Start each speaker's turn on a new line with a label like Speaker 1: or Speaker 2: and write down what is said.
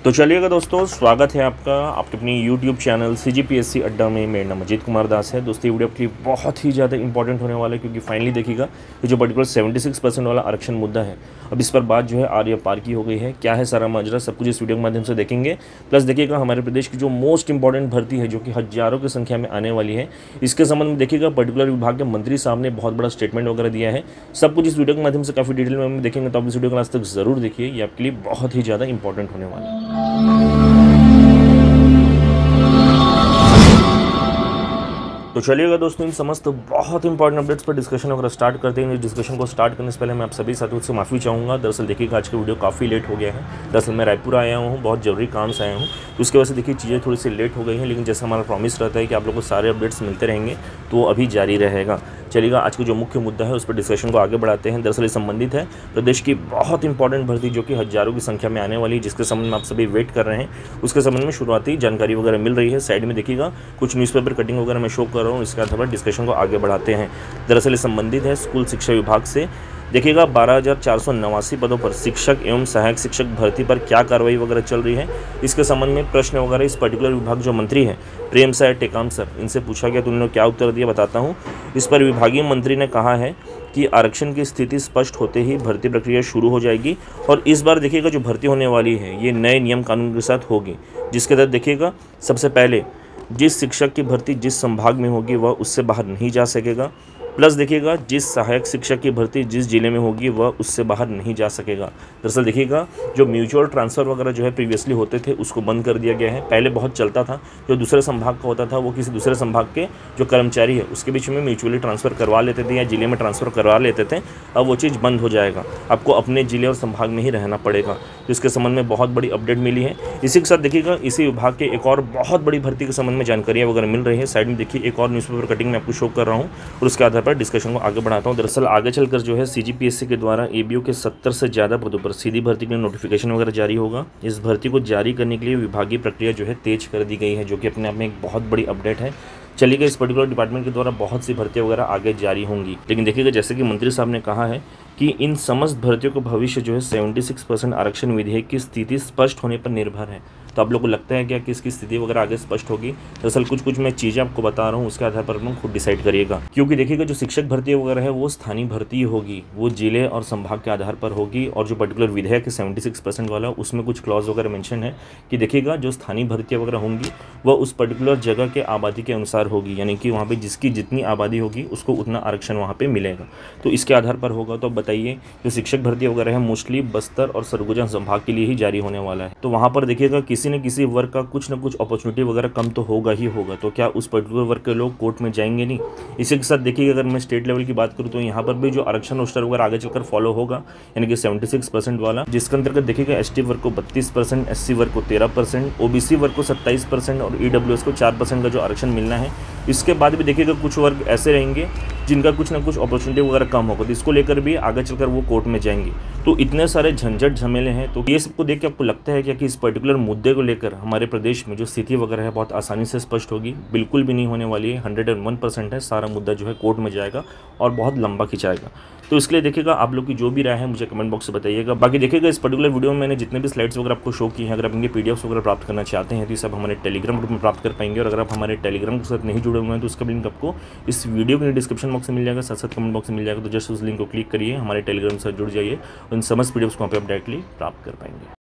Speaker 1: तो चलिएगा दोस्तों, स्वागत है आपका आपके अपनी यूट्यूब चैनल CGPSC अड्डा में। मेरा नाम अजीत कुमार दास है। दोस्तों ये वीडियो आपके लिए बहुत ही ज़्यादा इंपॉर्टेंट होने वाला है, क्योंकि फाइनली देखिएगा ये जो पर्टिकुलर 76% वाला आरक्षण मुद्दा है, अब इस पर बात जो है आर्य पार की हो गई है। क्या है सारा माजरा, सब कुछ इस वीडियो के माध्यम से देखेंगे। प्लस देखिएगा हमारे प्रदेश की जो मोस्ट इंपॉर्टेंट भर्ती है, जो कि हज़ारों की संख्या में आने वाली है, इसके संबंध में देखिएगा पर्टिकुलर विभाग के मंत्री साहब ने बहुत बड़ा स्टेटमेंट वगैरह दिया है। सब कुछ इस वीडियो के माध्यम से काफ़ी डिटेल में हम देखेंगे, तो आप इस वीडियो को लास्ट तक जरूर देखिए, ये आपके लिए बहुत ही ज़्यादा इंपॉर्टेंट होने वाला है। तो चलिएगा दोस्तों, इन समस्त बहुत इंपॉर्टेंट अपडेट्स पर डिस्कशन वगैरह स्टार्ट करते हैं। इस डिस्कशन को स्टार्ट करने से पहले मैं आप सभी साथियों से माफ़ी चाहूँगा। दरअसल देखिएगा आज का वीडियो काफ़ी लेट हो गया है। दरअसल मैं रायपुर आया हूँ, बहुत ज़रूरी काम से आया हूँ, तो उसकी वजह से देखिए चीज़ें थोड़ी सी लेट हो गई हैं। लेकिन जैसा हमारा प्रॉमिस रहता है कि आप लोगों को सारे अपडेट्स मिलते रहेंगे, तो वो अभी जारी रहेगा। चलिएगा आज का जो मुख्य मुद्दा है उस पर डिस्कशन को आगे बढ़ाते हैं। दरअसल ये संबंधित है प्रदेश की बहुत इंपॉर्टेंट भर्ती, जो कि हज़ारों की संख्या में आने वाली है, जिसके संबंध में आप सभी वेट कर रहे हैं। उसके संबंध में शुरुआती जानकारी वगैरह मिल रही है। साइड में देखिएगा कुछ न्यूज़पेपर कटिंग वगैरह मैं शो कर रहा हूँ, इसके आधार पर डिस्कशन को आगे बढ़ाते हैं। दरअसल ये संबंधित है स्कूल शिक्षा विभाग से। देखिएगा 12,489 पदों पर शिक्षक एवं सहायक शिक्षक भर्ती पर क्या कार्रवाई वगैरह चल रही है, इसके संबंध में प्रश्न वगैरह इस पर्टिकुलर विभाग जो मंत्री हैं प्रेम साय टेकाम सर, इनसे पूछा गया तो उन्होंने क्या उत्तर दिया बताता हूँ। इस पर विभागीय मंत्री ने कहा है कि आरक्षण की स्थिति स्पष्ट होते ही भर्ती प्रक्रिया शुरू हो जाएगी, और इस बार देखिएगा जो भर्ती होने वाली है ये नए नियम कानून के साथ होगी, जिसके तहत देखिएगा सबसे पहले जिस शिक्षक की भर्ती जिस संभाग में होगी वह उससे बाहर नहीं जा सकेगा। प्लस देखिएगा जिस सहायक शिक्षक की भर्ती जिस जिले में होगी वह उससे बाहर नहीं जा सकेगा। दरअसल देखिएगा जो म्यूचुअल ट्रांसफ़र वगैरह जो है प्रीवियसली होते थे उसको बंद कर दिया गया है। पहले बहुत चलता था, जो दूसरे संभाग का होता था वो किसी दूसरे संभाग के जो कर्मचारी है उसके बीच में म्यूचुअली ट्रांसफ़र करवा लेते थे या जिले में ट्रांसफ़र करवा लेते थे। अब वो चीज़ बंद हो जाएगा, आपको अपने जिले और संभाग में ही रहना पड़ेगा। तो इसके संबंध में बहुत बड़ी अपडेट मिली है। इसी के साथ देखिएगा इसी विभाग के एक और बहुत बड़ी भर्ती के संबंध में जानकारियाँ वगैरह मिल रही है। साइड में देखिए एक और न्यूज़पेपर कटिंग मैं आपको शो कर रहा हूँ, और उसके आधार पर डिस्कशन को आगे बढ़ाता हूँ। दरअसल आगे चलकर जो है CGPSC के द्वारा ABO के 70 से ज़्यादा पदों पर सीधी भर्ती के लिए नोटिफिकेशन वगैरह जारी होगा। इस भर्ती को जारी करने के लिए विभागीय प्रक्रिया जो है तेज कर दी गई है, जो कि अपने आप में एक बहुत बड़ी अपडेट है। चलिएगा इस पर्टिकुलर डिपार्टमेंट के द्वारा बहुत सी भर्तियाँ वगैरह आगे जारी होंगी, लेकिन देखिएगा जैसे कि मंत्री साहब ने कहा है कि इन समस्त भर्तियों का भविष्य जो है 76% आरक्षण विधेयक की स्थिति स्पष्ट होने पर निर्भर है। तो आप लोग को लगता है क्या कि इसकी स्थिति वगैरह आगे स्पष्ट होगी? दरअसल कुछ मैं चीज़ें आपको बता रहा हूँ, उसके आधार पर आप लोग खुद डिसाइड करिएगा। क्योंकि देखिएगा जो शिक्षक भर्ती वगैरह है वो स्थानीय भर्ती होगी, वो जिले और संभाग के आधार पर होगी। और जो पर्टिकुलर विधेयक है 76% वाला, उसमें कुछ क्लॉज वगैरह मेंशन है कि देखिएगा जो स्थानीय भर्तियाँ वगैरह होंगी वह उस पर्टिकुलर जगह के आबादी के अनुसार होगी, यानी कि वहाँ पे जिसकी जितनी आबादी होगी उसको उतना आरक्षण वहाँ पे मिलेगा। तो इसके आधार पर होगा। तो अब बताइए जो शिक्षक भर्ती वगैरह है मोस्टली बस्तर और सरगुजा संभाग के लिए ही जारी होने वाला है। तो वहाँ पर देखिएगा किसी न किसी वर्ग का कुछ ना कुछ अपॉर्चुनिटी वगैरह कम तो होगा ही होगा। तो क्या उस पर्टिकुलर वर्ग के लोग कोर्ट में जाएंगे नहीं? इसी के साथ देखिए अगर मैं स्टेट लेवल की बात करूँ तो यहाँ पर भी जो आरक्षण रोस्टर वगैरह आगे चलकर फॉलो होगा, यानी कि 76% वाला, जिसके अंतर्गत देखिएगा ST वर्ग को 32%, SC वर्ग को 13%, OBC वर्ग को 27% और EWS को 4% का जो आरक्षण मिलना है। इसके बाद भी देखिएगा कुछ वर्ग ऐसे रहेंगे जिनका कुछ ना कुछ अपॉर्चुनिटी वगैरह कम होगा, तो इसको लेकर भी आगे चलकर वो कोर्ट में जाएंगे। तो इतने सारे झंझट झमेले हैं। तो ये सबको देख के आपको लगता है क्या कि इस पर्टिकुलर मुद्दे को लेकर हमारे प्रदेश में जो स्थिति वगैरह है बहुत आसानी से स्पष्ट होगी? बिल्कुल भी नहीं होने वाली है। 101% है, सारा मुद्दा जो है कोर्ट में जाएगा और बहुत लंबा खिंचाएगा। तो इसके लिए देखिएगा आप लोग की जो भी राय है मुझे कमेंट बॉक्स से बताइएगा। बाकी देखिएगा इस पर्टिकुलर वीडियो में मैंने जितने भी स्लाइड्स वगैरह आपको शो किए हैं, अगर आप इनके PDFs वगैरह प्राप्त करना चाहते हैं तो ये सब हमारे टेलीग्राम ग्रुप में प्राप्त कर पाएंगे। और अगर आप हमारे टेलीग्राम के साथ नहीं जुड़े हुए हैं तो उसका लिंक आपको इस वीडियो के डिस्क्रिप्शन बॉक्स में मिल जाएगा, साथ साथ कमेंट बॉक्स में मिल जाएगा। तो जस्ट उस लिंक को क्लिक करिए, हमारे टेलीग्राम से जुड़ जाइए, उन समस्त PDFs को वहाँ पे आप डायरेक्टली प्राप्त कर पाएंगे।